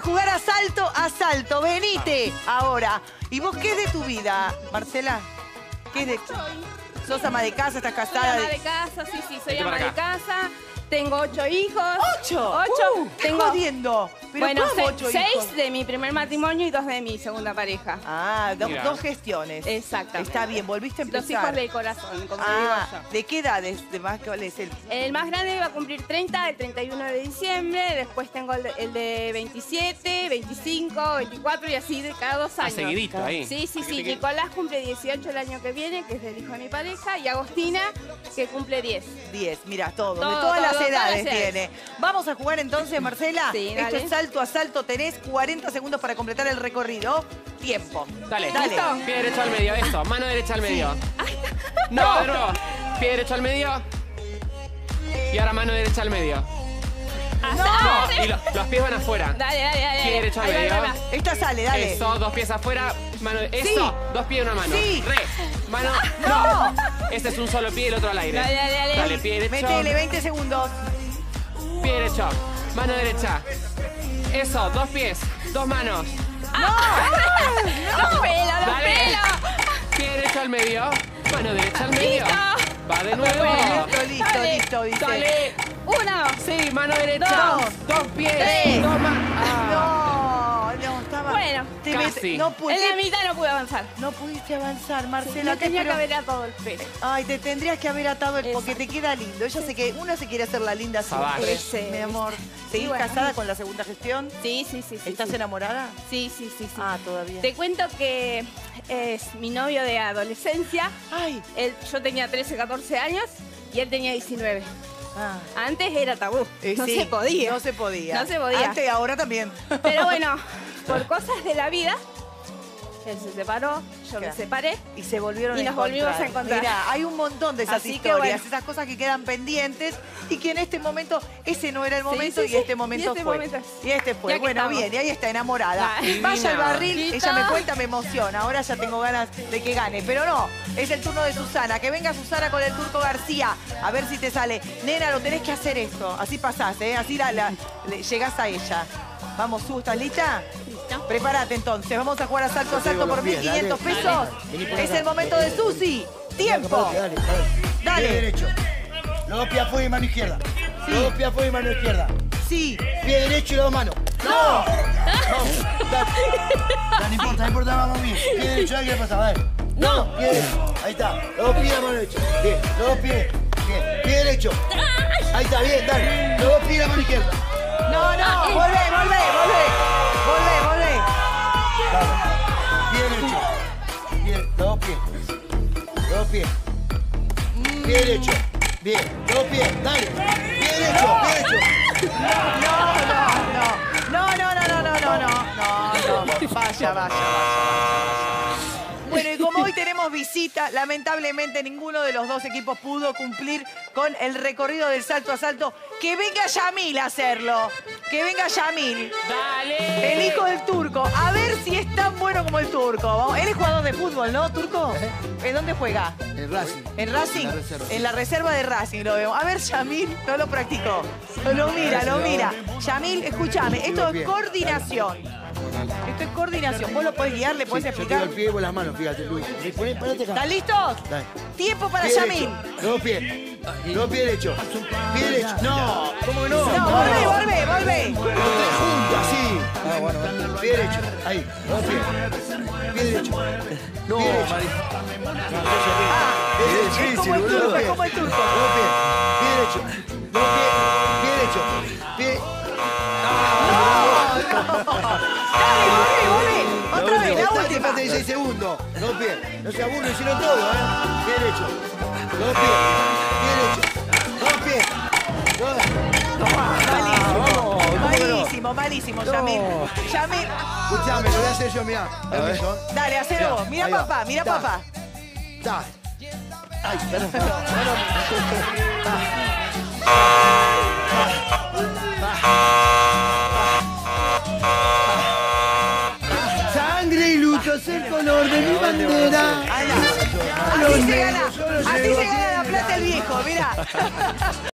jugar a salto, venite ahora. ¿Y vos qué es de tu vida, Marcela? ¿Qué es de tu... ¿Sos ama de casa, estás casada? Soy ama de casa, sí, soy ama de casa. Tengo 8 hijos. ¿8? Tengo jodiendo. Pero bueno, ¿cómo 8 hijos? 6 de mi primer matrimonio y 2 de mi segunda pareja. Ah, dos gestiones. Exactamente. Está bien, volviste a empezar. 2 hijos del corazón, como digo yo. ¿De qué edades? ¿De más cuál es el? El más grande va a cumplir 30 el 31 de diciembre. Después tengo el de 27, 25, 24 y así de cada 2 años. Seguidito ahí. Sí. Nicolás cumple 18 el año que viene, que es el hijo de mi pareja. Y Agostina, que cumple 10. 10, mira, de todas las edades tiene. Vamos a jugar entonces, Marcela. Sí, esto es salto a salto. Tenés 40 segundos para completar el recorrido. Tiempo. Dale. ¿Listo? Pie derecho al medio, eso. Mano derecha al medio. No, de nuevo. Pie derecho al medio. Y ahora mano derecha al medio. No. Y los pies van afuera. Dale. Pie derecho al Ahí medio. va. Esta sale, dale. Eso, 2 pies afuera. Mano, eso, Sí. 2 pies y una mano. Sí. Mano, No. Este es un solo pie y el otro al aire. Dale. Dale, pie derecho. Métele 20 segundos. Pie derecho. Mano derecha. Eso, 2 pies, 2 manos. ¡Dos pelos! Dale. Pie derecho al medio. Mano derecha al medio. Va de nuevo. Listo, dice. Dale. 1. Sí, mano derecha. 2 pies. 3. 2 manos. No, estaba... Bueno, casi. No, En la mitad no pude avanzar. no pudiste avanzar, Marcela. No tenía que haber atado el pelo. Ay, te tendrías que haber atado el... Porque te queda lindo. Ella sé que una se quiere hacer la linda Sabache. siempre, mi amor. ¿Seguís bueno. casada con la segunda gestión? Sí. ¿Estás enamorada? Sí. Ah, todavía. Te cuento que es mi novio de adolescencia. Ay. Yo tenía 13, 14 años y él tenía 19. Ah. Antes era tabú. No Sí, se podía. No se podía. No se podía. Antes, ahora también. Pero bueno, por cosas de la vida, él se separó, yo me separé. Y se volvieron Y nos volvimos a encontrar. Mira, hay un montón de esas Así que historias, bueno. esas cosas que quedan pendientes y que en este momento, ese no era el momento sí, y sí. este momento Y este fue. momento es. Y este fue. Ya que Bueno, estamos. bien, y ahí está, enamorada. Divina. Vaya al barril, Listo. ella me cuenta, me emociona. Ahora ya tengo ganas de que gane. Pero no, es el turno de Susana. Que venga Susana con el Turco García. A ver si te sale. Nena, lo tenés que hacer esto. Así pasás, ¿eh? Así llegás a ella. Vamos, Su, ¿estás lista? Listo. Prepárate entonces, vamos a jugar a salto por 1.500 pesos. Es el momento de Susi. ¡Tiempo! Dale. Pie derecho. Los 2 pies afuera y mano izquierda. Los 2 pies afuera y mano izquierda. Sí. Pie derecho y las 2 manos. ¡No! No importa, vamos bien. Pie derecho, ¿qué pasa? Dale. No. Pie derecho. Ahí está. Los 2 pies y la mano derecha. Bien. Los 2 pies. Bien. Pie derecho. Ahí está, bien, dale. Los 2 pies y la mano izquierda. No, volvé. Dale. Pie derecho. Bien. Los 2 pies. Los 2 pies. Pie derecho. Bien. Los 2 pies. Dale. Pie derecho. No. Vaya. Bueno, y como hoy tenemos visita, lamentablemente ninguno de los dos equipos pudo cumplir con el recorrido del salto a salto. Que venga Yamil a hacerlo. Que venga Yamil. Dale. El hijo del Turco. A ver si es tan bueno como el Turco. Vamos. Él es jugador de fútbol, ¿no, Turco? ¿En dónde juega? En Racing. ¿En Racing? En la reserva. En la reserva de Racing lo vemos. A ver, Yamil, no lo practicó. Lo mira. Yamil, escúchame, esto es coordinación. Esto es coordinación. Vos lo podés guiar, le podés Yo tengo explicar. el pie con las manos, fíjate, Luis. Ponete acá. ¿Están listos? Dale. Tiempo para Pie Yamil. derecho. Los 2 pies. Los 2 pies derechos. Pie derecho. No, ¿cómo que no? No, volvé. Los 3 juntos, así. Ah, bueno. Pie derecho. Ahí. Los 2 pies. Pie derecho. No, pie derecho. Es como el Turco, es como el Turco. Los 2 pies. Pie derecho. Los 2 pies. Pie derecho. Pie. Dale, volvé. Otra vez, la última. 16 segundos. Los 2 pies. No se aburren, hicieron todo, ¿eh? Pie derecho. Los 2 pies. Pie derecho. Los 2 pies. Malísimo, Yamil. Yamil. Escuchame, lo voy a hacer yo, mirá. Permiso. Dale, hacelo vos. Mira Ahí va. papá, mira Ta. papá. Ta. Ay, perdón. Sangre y luto es el color de mi bandera. Así se gana la plata el viejo, mira.